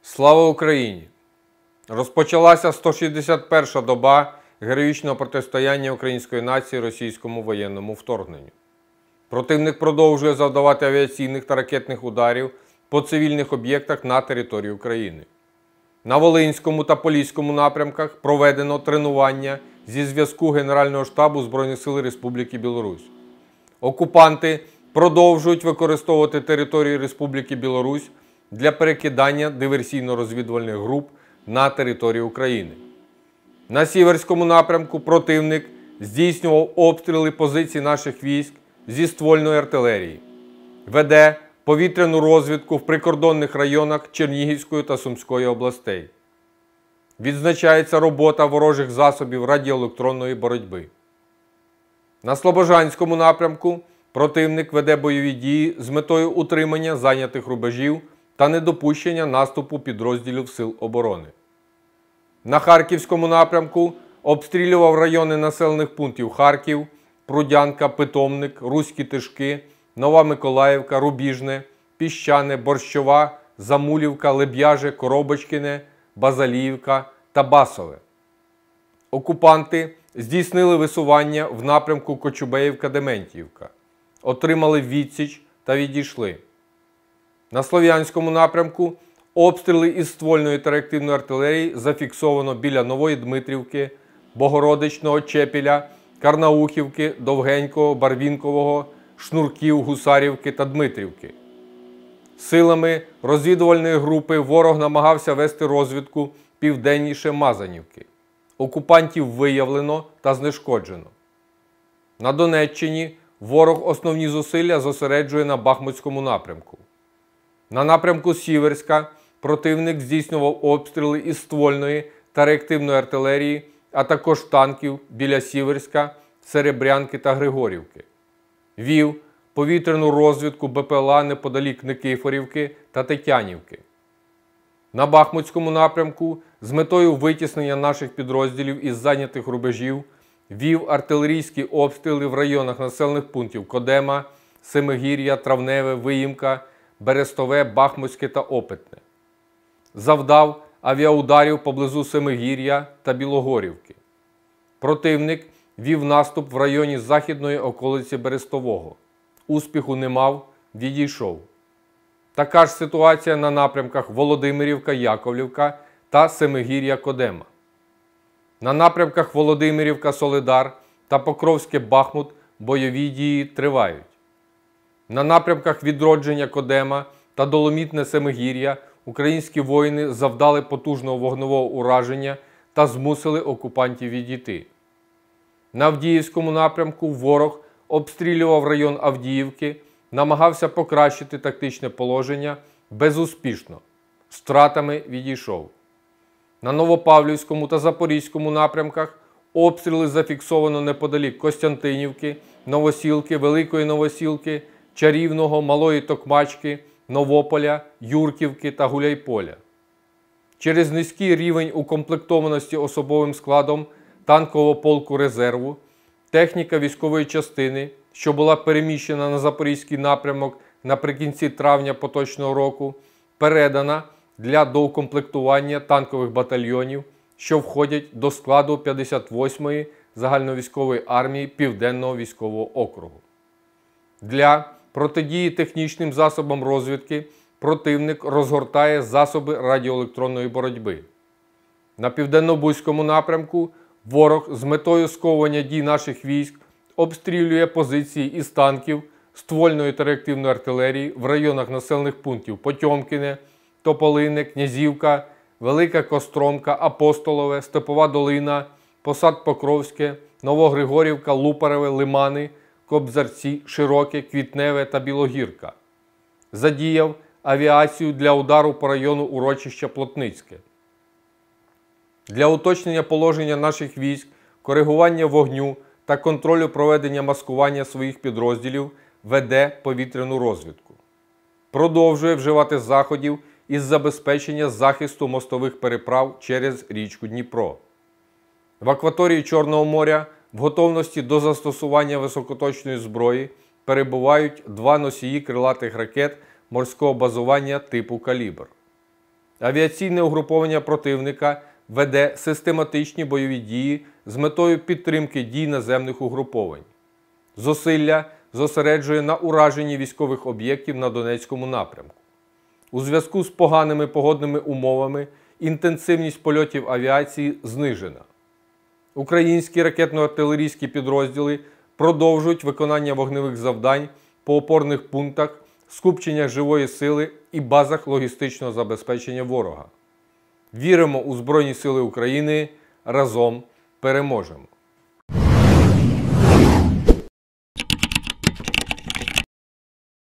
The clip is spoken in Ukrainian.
Слава Україні! Розпочалася 161-ша доба героїчного протистояння української нації російському воєнному вторгненню. Противник продовжує завдавати авіаційних та ракетних ударів по цивільних об'єктах на території України. На Волинському та Поліському напрямках проведено тренування зі зв'язку Генерального штабу Збройних сил Республіки Білорусь. Окупанти продовжують використовувати територію Республіки Білорусь для перекидання диверсійно-розвідувальних груп на територію України. На Сіверському напрямку противник здійснював обстріли позицій наших військ зі ствольної артилерії, веде повітряну розвідку в прикордонних районах Чернігівської та Сумської областей. Відзначається робота ворожих засобів радіоелектронної боротьби. На Слобожанському напрямку противник веде бойові дії з метою утримання зайнятих рубежів та недопущення наступу підрозділів Сил оборони. На Харківському напрямку обстрілював райони населених пунктів Харків, Прудянка, Питомник, Руські Тишки, Нова Миколаївка, Рубіжне, Піщане, Борщова, Замулівка, Леб'яже, Коробочкине, Базаліївка та Басове. Окупанти здійснили висування в напрямку Кочубеївка-Дементіївка, отримали відсіч та відійшли. На Слов'янському напрямку обстріли із ствольної та реактивної артилерії зафіксовано біля Нової Дмитрівки, Богородичного, Чепіля, Карнаухівки, Довгенького, Барвінкового, Шнурків, Гусарівки та Дмитрівки. Силами розвідувальної групи ворог намагався вести розвідку південніше Мазанівки. Окупантів виявлено та знешкоджено. На Донеччині ворог основні зусилля зосереджує на Бахмутському напрямку. На напрямку Сіверська противник здійснював обстріли із ствольної та реактивної артилерії, а також танків біля Сіверська, Серебрянки та Григорівки. Вів повітряну розвідку БПЛА неподалік Никифорівки та Тетянівки. На Бахмутському напрямку з метою витіснення наших підрозділів із зайнятих рубежів вів артилерійські обстріли в районах населених пунктів Кодема, Семигір'я, Травневе, Виїмка, Берестове, Бахмутське та Опитне. Завдав авіаударів поблизу Семигір'я та Білогорівки. Противник вів наступ в районі західної околиці Берестового. Успіху не мав, відійшов. Така ж ситуація на напрямках Володимирівка, Яковлівка та Семигір'я-Кодема. На напрямках Володимирівка, Солидар та Покровське-Бахмут бойові дії тривають. На напрямках Відродження, Кодема та Доломітне, Семигір'я українські воїни завдали потужного вогневого ураження та змусили окупантів відійти. На Авдіївському напрямку ворог обстрілював район Авдіївки, намагався покращити тактичне положення, безуспішно, з втратами відійшов. На Новопавлівському та Запорізькому напрямках обстріли зафіксовано неподалік Костянтинівки, Новосілки, Великої Новосілки, Чарівного, Малої Токмачки, Новополя, Юрківки та Гуляйполя. Через низький рівень укомплектованості особовим складом танкового полку резерву, техніка військової частини, що була переміщена на Запорізький напрямок наприкінці травня поточного року, передана для доукомплектування танкових батальйонів, що входять до складу 58-ї загальновійськової армії Південного військового округу. Для протидії технічним засобам розвідки противник розгортає засоби радіоелектронної боротьби. На Південно-Бузькому напрямку ворог з метою сковування дій наших військ обстрілює позиції із танків, ствольної та реактивної артилерії в районах населених пунктів Потьомкіне, Тополине, Князівка, Велика Костромка, Апостолове, Степова Долина, Посад Покровське, Новогригорівка, Лупареве, Лимани, Кобзарці, Широке, Квітневе та Білогірка. Задіяв авіацію для удару по району урочища Плотницьке. Для уточнення положення наших військ, коригування вогню та контролю проведення маскування своїх підрозділів веде повітряну розвідку. Продовжує вживати заходів із забезпечення захисту мостових переправ через річку Дніпро. В акваторії Чорного моря в готовності до застосування високоточної зброї перебувають 2 носії крилатих ракет морського базування типу «Калібр». авіаційне угруповання противника веде систематичні бойові дії з метою підтримки дій наземних угруповань. Зусилля зосереджує на ураженні військових об'єктів на Донецькому напрямку. У зв'язку з поганими погодними умовами інтенсивність польотів авіації знижена. Українські ракетно-артилерійські підрозділи продовжують виконання вогневих завдань по опорних пунктах, скупченнях живої сили і базах логістичного забезпечення ворога. Віримо у Збройні Сили України. Разом переможемо!